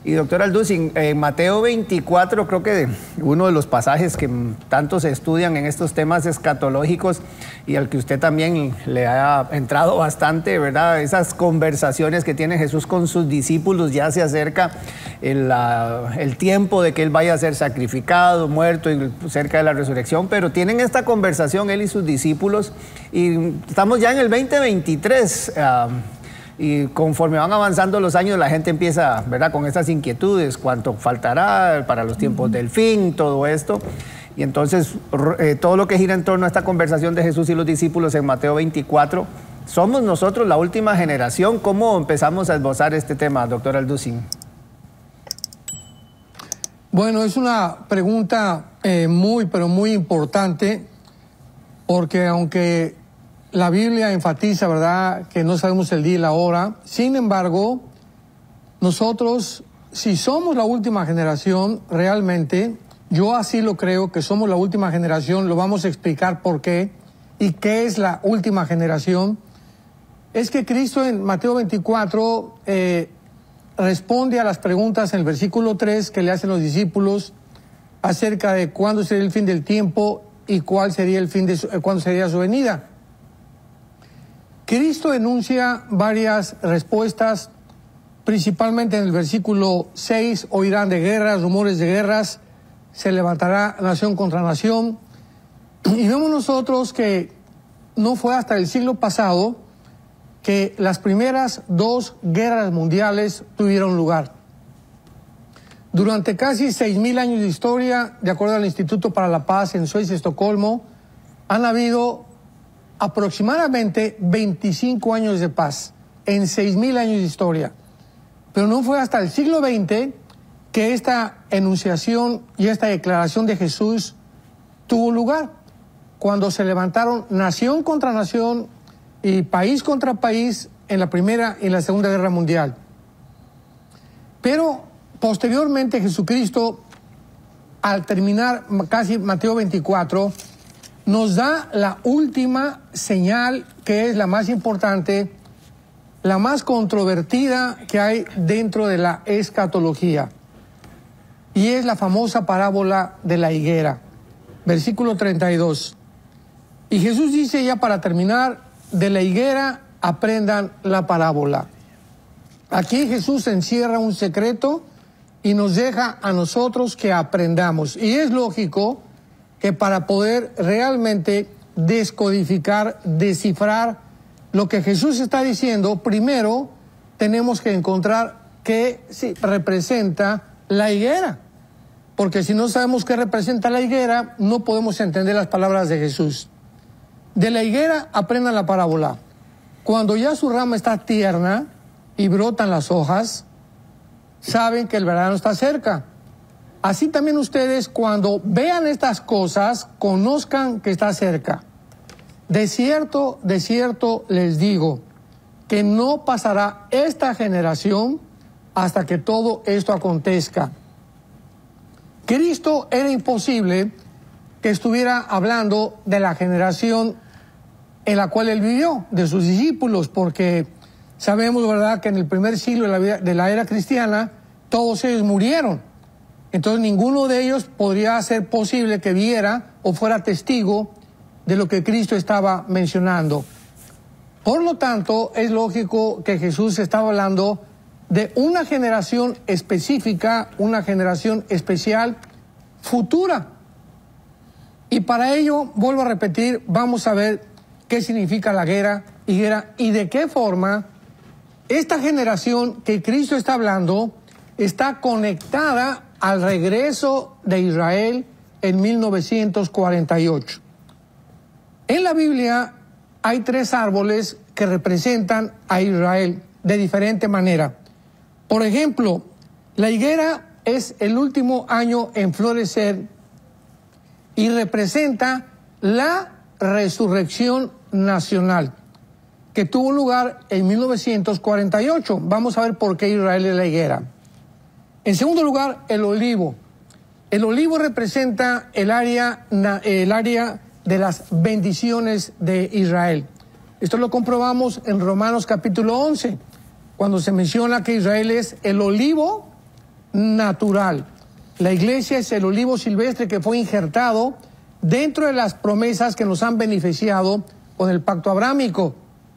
Y doctor Alducin, en Mateo 24, creo que uno de los pasajes que tanto se estudian en estos temas escatológicos y al que usted también le ha entrado bastante, ¿verdad? Esas conversaciones que tiene Jesús con sus discípulos, ya se acerca el tiempo de que Él vaya a ser sacrificado, muerto y cerca de la resurrección, pero tienen esta conversación Él y sus discípulos y estamos ya en el 2023. Y conforme van avanzando los años, la gente empieza, ¿verdad?, con estas inquietudes, cuánto faltará para los tiempos del fin, todo esto. Y entonces, todo lo que gira en torno a esta conversación de Jesús y los discípulos en Mateo 24, ¿somos nosotros la última generación? ¿Cómo empezamos a esbozar este tema, doctor Alducin? Bueno, es una pregunta pero muy importante, porque aunque la Biblia enfatiza, ¿verdad?, que no sabemos el día y la hora. Sin embargo, nosotros, si somos la última generación, realmente, yo así lo creo, que somos la última generación, lo vamos a explicar por qué y qué es la última generación. Es que Cristo en Mateo 24 responde a las preguntas en el versículo 3 que le hacen los discípulos acerca de cuándo sería el fin del tiempo y cuándo sería su venida. Cristo enuncia varias respuestas, principalmente en el versículo 6, oirán de guerras, rumores de guerras, se levantará nación contra nación. Y vemos nosotros que no fue hasta el siglo pasado que las primeras 2 guerras mundiales tuvieron lugar. Durante casi 6.000 años de historia, de acuerdo al Instituto para la Paz en Suecia, Estocolmo, han habido aproximadamente 25 años de paz en 6.000 años de historia. Pero no fue hasta el siglo XX que esta enunciación y esta declaración de Jesús tuvo lugar, cuando se levantaron nación contra nación y país contra país en la Primera y la Segunda Guerra Mundial. Pero posteriormente Jesucristo, al terminar casi Mateo 24, nos da la última señal, que es la más importante, la más controvertida que hay dentro de la escatología. Y es la famosa parábola de la higuera. Versículo 32. Y Jesús dice, ya para terminar, de la higuera aprendan la parábola. Aquí Jesús encierra un secreto y nos deja a nosotros que aprendamos. Y es lógico que para poder realmente descodificar, descifrar lo que Jesús está diciendo, primero tenemos que encontrar qué representa la higuera. Porque si no sabemos qué representa la higuera, no podemos entender las palabras de Jesús. De la higuera aprendan la parábola. Cuando ya su rama está tierna y brotan las hojas, saben que el verano está cerca. Así también ustedes, cuando vean estas cosas, conozcan que está cerca. De cierto les digo, que no pasará esta generación hasta que todo esto acontezca. Cristo era imposible que estuviera hablando de la generación en la cual Él vivió, de sus discípulos, porque sabemos, ¿verdad?, que en el primer siglo de la era cristiana, todos ellos murieron. Entonces ninguno de ellos podría ser posible que viera o fuera testigo de lo que Cristo estaba mencionando. Por lo tanto, es lógico que Jesús estaba hablando de una generación específica, una generación especial, futura. Y para ello, vuelvo a repetir, vamos a ver qué significa la higuera y de qué forma esta generación que Cristo está hablando está conectada al regreso de Israel en 1948. En la Biblia hay 3 árboles que representan a Israel de diferente manera. Por ejemplo, la higuera es el último año en florecer y representa la resurrección nacional que tuvo lugar en 1948. Vamos a ver por qué Israel es la higuera. En segundo lugar, el olivo. El olivo representa el área de las bendiciones de Israel. Esto lo comprobamos en Romanos capítulo 11, cuando se menciona que Israel es el olivo natural. La iglesia es el olivo silvestre que fue injertado dentro de las promesas que nos han beneficiado con el pacto abrámico.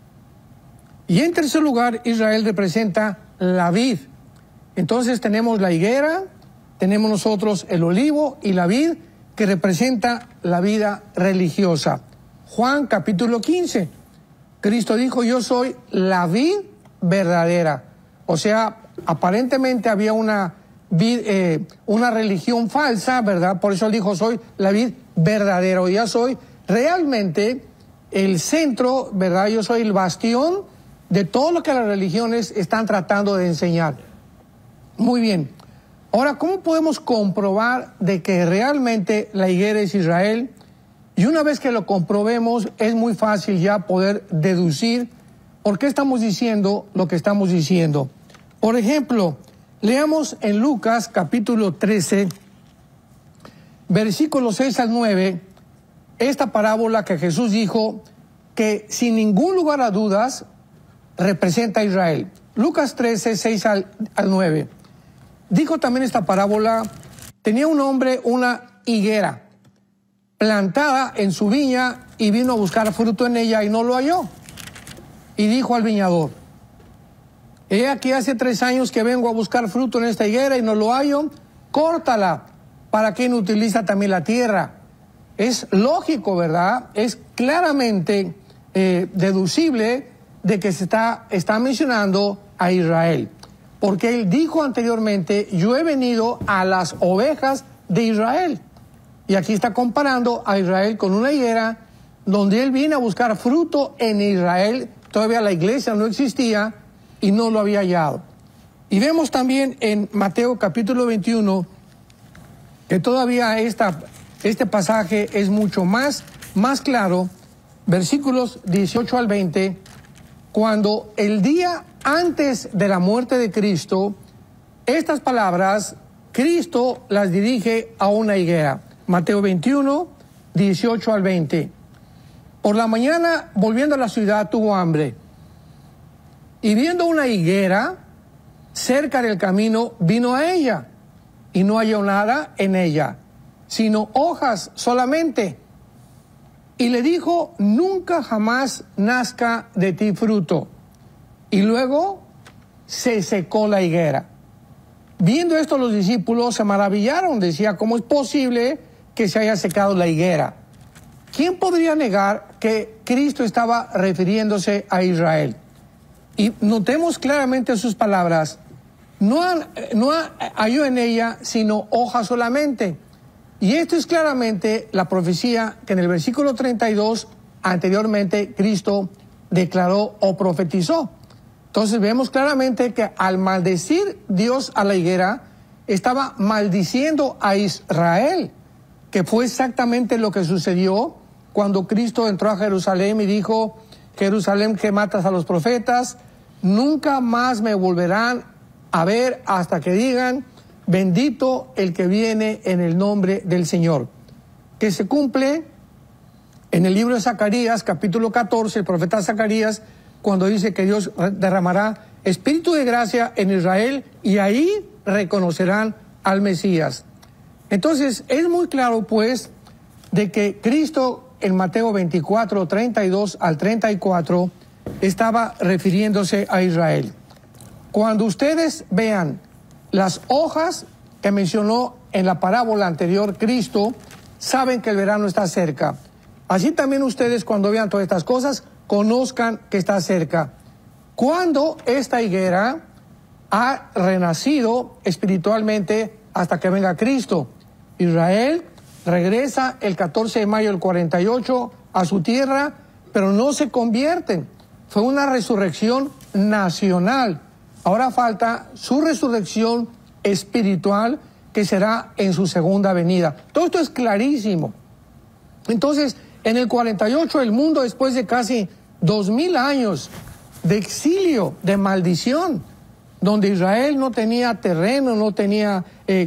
Y en tercer lugar, Israel representa la vid. Entonces tenemos la higuera, tenemos nosotros el olivo y la vid, que representa la vida religiosa. Juan capítulo 15, Cristo dijo: yo soy la vid verdadera. O sea, aparentemente había una religión falsa, ¿verdad? Por eso él dijo: soy la vid verdadera. O ya soy realmente el centro, ¿verdad? Yo soy el bastión de todo lo que las religiones están tratando de enseñar. Muy bien. Ahora, ¿cómo podemos comprobar de que realmente la higuera es Israel? Y una vez que lo comprobemos, es muy fácil ya poder deducir por qué estamos diciendo lo que estamos diciendo. Por ejemplo, leamos en Lucas capítulo 13, versículos 6 al 9, esta parábola que Jesús dijo que sin ningún lugar a dudas representa a Israel. Lucas 13, 6 al 9. Dijo también esta parábola: tenía un hombre una higuera plantada en su viña y vino a buscar fruto en ella y no lo halló. Y dijo al viñador: he aquí hace 3 años que vengo a buscar fruto en esta higuera y no lo hallo, córtala, para que no utiliza también la tierra. Es lógico, ¿verdad? Es claramente deducible de que se está mencionando a Israel. Porque él dijo anteriormente: yo he venido a las ovejas de Israel. Y aquí está comparando a Israel con una higuera donde él viene a buscar fruto en Israel. Todavía la iglesia no existía y no lo había hallado. Y vemos también en Mateo capítulo 21 que todavía este pasaje es mucho más claro. Versículos 18 al 20, cuando el día antes de la muerte de Cristo, estas palabras Cristo las dirige a una higuera. Mateo 21, 18 al 20. Por la mañana, volviendo a la ciudad, tuvo hambre. Y viendo una higuera cerca del camino, vino a ella. Y no halló nada en ella, sino hojas solamente. Y le dijo: nunca jamás nazca de ti fruto. Y luego se secó la higuera. Viendo esto, los discípulos se maravillaron. Decía: ¿cómo es posible que se haya secado la higuera? ¿Quién podría negar que Cristo estaba refiriéndose a Israel? Y notemos claramente sus palabras: no halló en ella sino hojas solamente. Y esto es claramente la profecía que en el versículo 32 anteriormente Cristo declaró o profetizó. Entonces vemos claramente que al maldecir Dios a la higuera, estaba maldiciendo a Israel, que fue exactamente lo que sucedió cuando Cristo entró a Jerusalén y dijo: Jerusalén, que matas a los profetas, nunca más me volverán a ver hasta que digan: bendito el que viene en el nombre del Señor. Que se cumple en el libro de Zacarías, capítulo 14, el profeta Zacarías, cuando dice que Dios derramará espíritu de gracia en Israel y ahí reconocerán al Mesías. Entonces, es muy claro, pues, de que Cristo en Mateo 24, 32 al 34, estaba refiriéndose a Israel. Cuando ustedes vean las hojas que mencionó en la parábola anterior Cristo, saben que el verano está cerca. Así también ustedes, cuando vean todas estas cosas, conozcan que está cerca. Cuando esta higuera ha renacido espiritualmente hasta que venga Cristo. Israel regresa el 14 de mayo del 48 a su tierra, pero no se convierten. Fue una resurrección nacional. Ahora falta su resurrección espiritual, que será en su segunda venida. Todo esto es clarísimo. Entonces, en el 48, el mundo, después de casi 2000 años de exilio, de maldición, donde Israel no tenía terreno, no tenía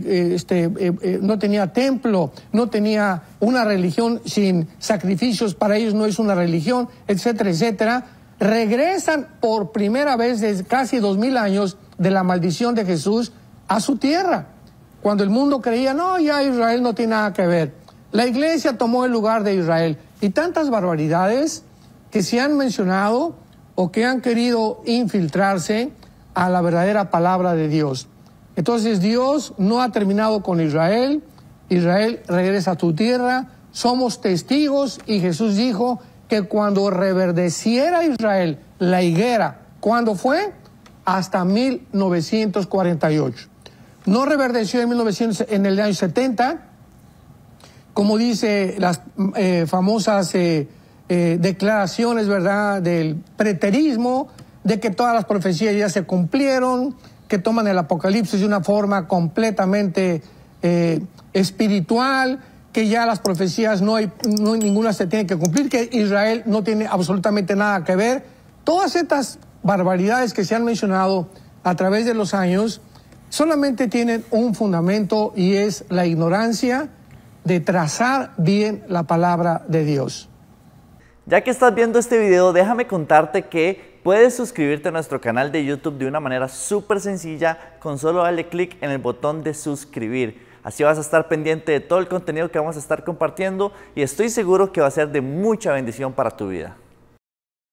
templo, no tenía una religión sin sacrificios, para ellos no es una religión, etcétera, etcétera, regresan por primera vez desde casi 2000 años de la maldición de Jesús, a su tierra. Cuando el mundo creía, no, ya Israel no tiene nada que ver. La iglesia tomó el lugar de Israel. Y tantas barbaridades que se han mencionado o que han querido infiltrarse a la verdadera palabra de Dios. Entonces Dios no ha terminado con Israel. Israel regresa a su tierra. Somos testigos y Jesús dijo que cuando reverdeciera Israel la higuera, ¿cuándo fue? Hasta 1948. No reverdeció en el año 70, como dice las famosas declaraciones, ¿verdad?, del preterismo, de que todas las profecías ya se cumplieron, que toman el Apocalipsis de una forma completamente espiritual, que ya las profecías no hay ninguna se tiene que cumplir, que Israel no tiene absolutamente nada que ver. Todas estas barbaridades que se han mencionado a través de los años solamente tienen un fundamento y es la ignorancia de trazar bien la palabra de Dios. Ya que estás viendo este video, déjame contarte que puedes suscribirte a nuestro canal de YouTube de una manera súper sencilla con solo darle clic en el botón de suscribir. Así vas a estar pendiente de todo el contenido que vamos a estar compartiendo y estoy seguro que va a ser de mucha bendición para tu vida.